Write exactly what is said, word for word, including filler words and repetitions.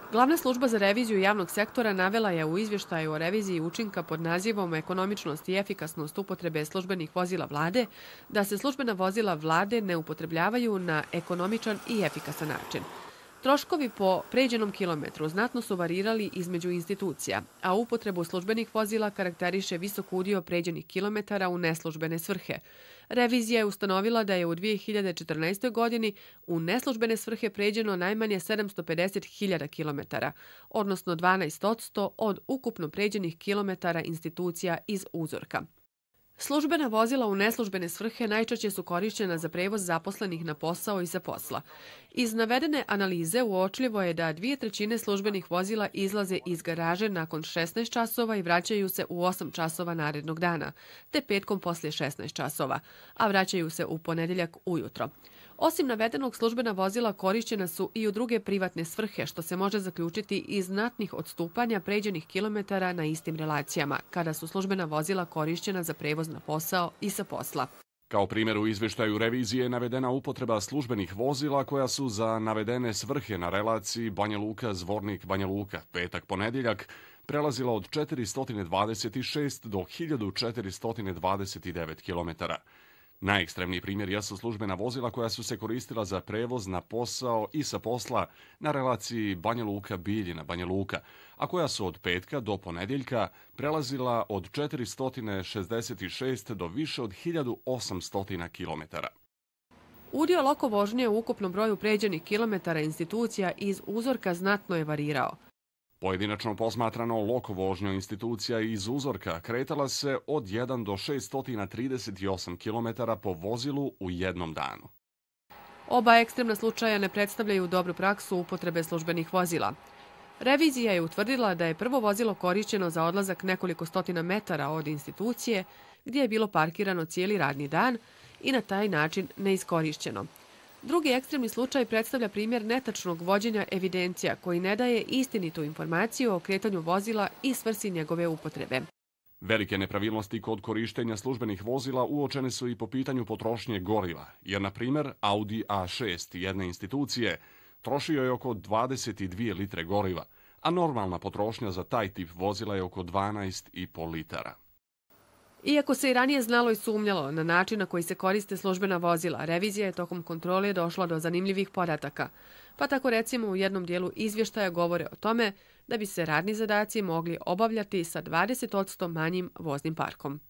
Glavna služba za reviziju javnog sektora navela je u izvještaju o reviziji učinka pod nazivom Ekonomičnost i efikasnost upotrebe službenih vozila vlade da se službena vozila vlade ne upotrebljavaju na ekonomičan i efikasan način. Troškovi po pređenom kilometru znatno su varirali između institucija, a upotrebu službenih vozila karakteriše visok udio pređenih kilometara u neslužbene svrhe. Revizija je ustanovila da je u dvije hiljade četrnaestoj. godini u neslužbene svrhe pređeno najmanje sedamsto pedeset hiljada kilometara, odnosno dvanaest posto od ukupno pređenih kilometara institucija iz uzorka. Službena vozila u neslužbene svrhe najčešće su korišćena za prevoz zaposlenih na posao i sa posla. Iz navedene analize uočljivo je da dvije trećine službenih vozila izlaze iz garaže nakon šesnaest časova i vraćaju se u osam časova narednog dana, te petkom poslije šesnaest časova, a vraćaju se u ponedeljak ujutro. Osim navedenog, službena vozila korišćena su i u druge privatne svrhe, što se može zaključiti iz znatnih odstupanja pređenih kilometara na istim relacijama, kada su službena vozila korišćena za prevoz na posao i sa posla. Kao primjer u izvještaju revizije je navedena upotreba službenih vozila koja su za navedene svrhe na relaciji Banja Luka-Zvornik-Banja Luka petak-ponedjeljak prelazila od četiristo dvadeset šest do hiljadu četiristo dvadeset devet kilometara. Najekstremniji primjer jesu službena vozila koja su se koristila za prevoz na posao i sa posla na relaciji Banja Luka-Bijeljina Banja Luka, a koja su od petka do ponedjeljka prelazila od četiristo šezdeset šest do više od hiljadu osamsto kilometara. Udio loko vožnje u ukupnom broju pređenih kilometara institucija iz uzorka znatno je varirao. Pojedinačno posmatrano, loko vožnja institucija iz uzorka kretala se od jedan do šeststo trideset osam kilometara po vozilu u jednom danu. Oba ekstremna slučaja ne predstavljaju dobru praksu upotrebe službenih vozila. Revizija je utvrdila da je prvo vozilo korišćeno za odlazak nekoliko stotina metara od institucije, gdje je bilo parkirano cijeli radni dan i na taj način neiskorišćeno. Drugi ekstremni slučaj predstavlja primjer netačnog vođenja evidencija koji ne daje istinitu informaciju o kretanju vozila i svrsi njegove upotrebe. Velike nepravilnosti kod korištenja službenih vozila uočene su i po pitanju potrošnje goriva, jer, na primjer, Audi A šest jedne institucije trošio je oko dvadeset dvije litre goriva, a normalna potrošnja za taj tip vozila je oko dvanaest i po litara. Iako se i ranije znalo i sumnjalo na način na koji se koriste službena vozila, revizija je tokom kontrole došla do zanimljivih podataka. Pa tako recimo u jednom dijelu izvještaja govore o tome da bi se radni zadaci mogli obavljati sa dvadeset posto manjim voznim parkom.